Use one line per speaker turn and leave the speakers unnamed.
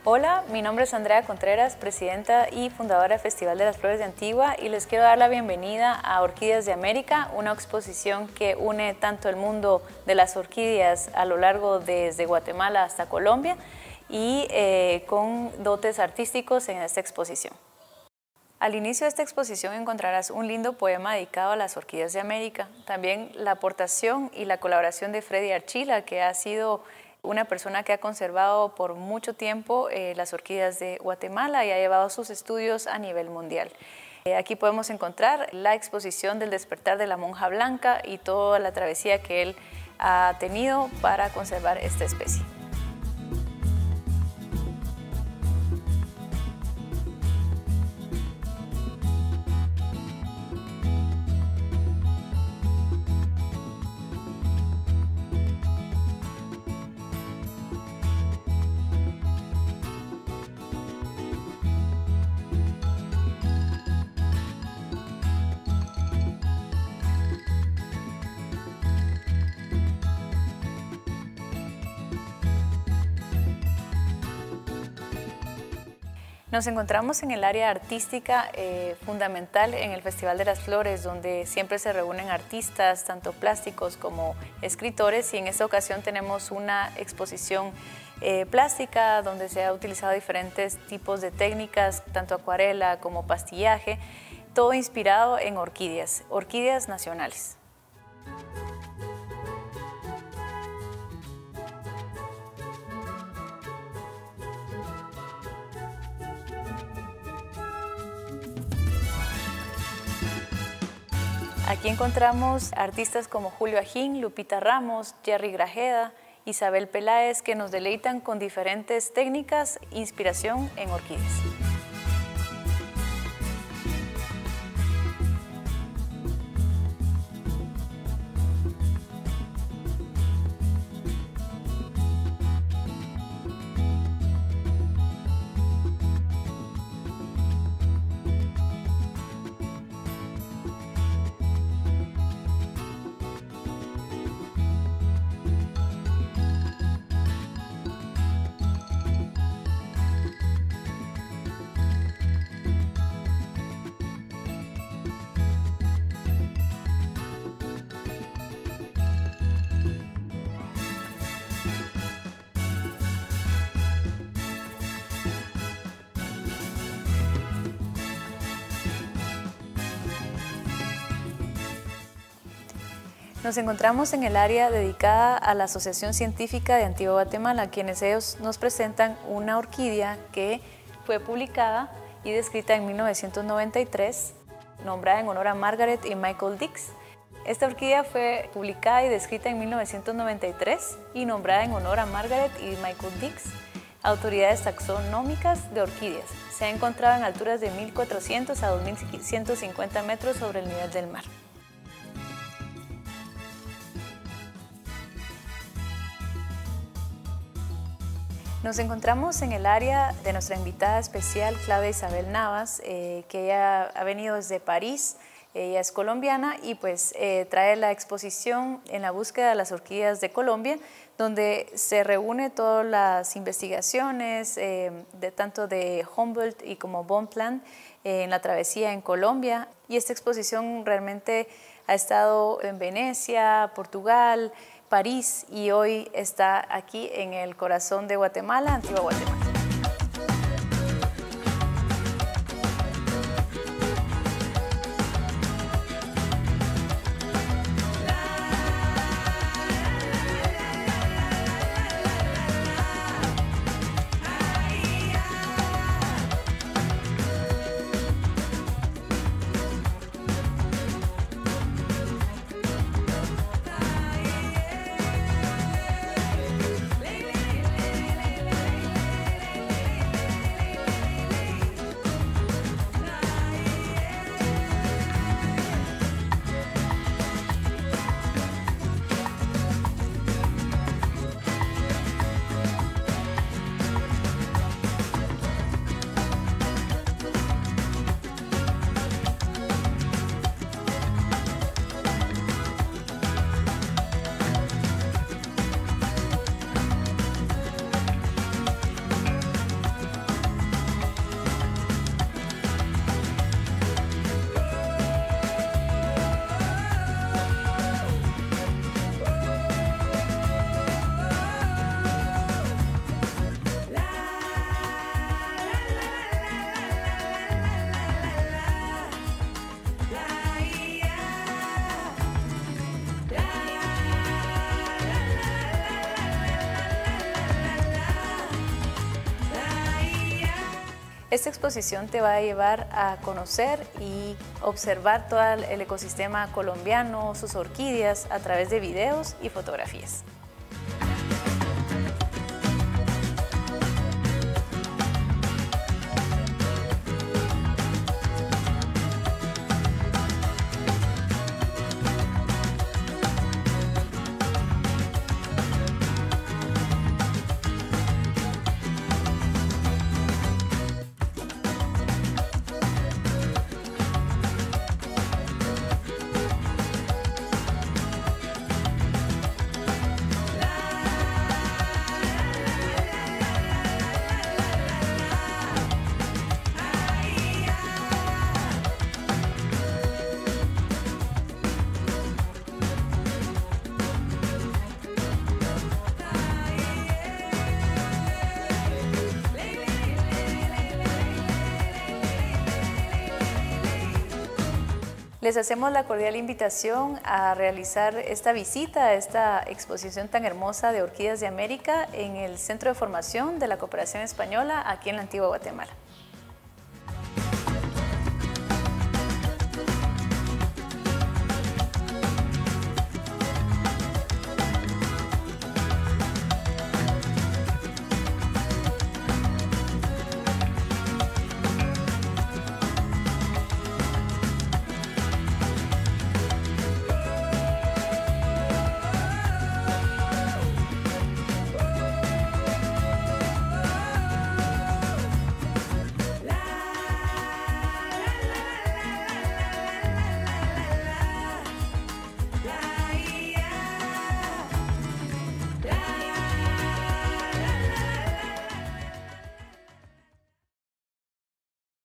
Hola, mi nombre es Andrea Contreras, presidenta y fundadora del Festival de las Flores de Antigua, y les quiero dar la bienvenida a Orquídeas de América, una exposición que une tanto el mundo de las orquídeas a lo largo desde Guatemala hasta Colombia y con dotes artísticos en esta exposición. Al inicio de esta exposición encontrarás un lindo poema dedicado a las orquídeas de América, también la aportación y la colaboración de Freddy Archila, que ha sido una persona que ha conservado por mucho tiempo las orquídeas de Guatemala y ha llevado sus estudios a nivel mundial. Aquí podemos encontrar la exposición del despertar de la monja blanca y toda la travesía que él ha tenido para conservar esta especie. Nos encontramos en el área artística fundamental en el Festival de las Flores, donde siempre se reúnen artistas, tanto plásticos como escritores, y en esta ocasión tenemos una exposición plástica donde se ha utilizado diferentes tipos de técnicas, tanto acuarela como pastillaje, todo inspirado en orquídeas nacionales. Aquí encontramos artistas como Julio Ajín, Lupita Ramos, Jerry Grajeda, Isabel Peláez, que nos deleitan con diferentes técnicas e inspiración en orquídeas. Nos encontramos en el área dedicada a la Asociación Científica de Antigua Guatemala, quienes ellos nos presentan una orquídea que fue publicada y descrita en 1993, nombrada en honor a Margaret y Michael Dix. Esta orquídea fue publicada y descrita en 1993 y nombrada en honor a Margaret y Michael Dix, autoridades taxonómicas de orquídeas. Se ha encontrado en alturas de 1.400 a 2.150 metros sobre el nivel del mar. Nos encontramos en el área de nuestra invitada especial, Claudia Isabel Navas, que ella ha venido desde París. Ella es colombiana y pues trae la exposición en la búsqueda de las orquídeas de Colombia, donde se reúne todas las investigaciones tanto de Humboldt y como Bonpland en la travesía en Colombia. Y esta exposición realmente ha estado en Venecia, Portugal, París, y hoy está aquí en el corazón de Guatemala, Antigua Guatemala. Esta exposición te va a llevar a conocer y observar todo el ecosistema colombiano, sus orquídeas, a través de videos y fotografías. Les hacemos la cordial invitación a realizar esta visita a esta exposición tan hermosa de Orquídeas de América en el Centro de Formación de la Cooperación Española aquí en la Antigua Guatemala.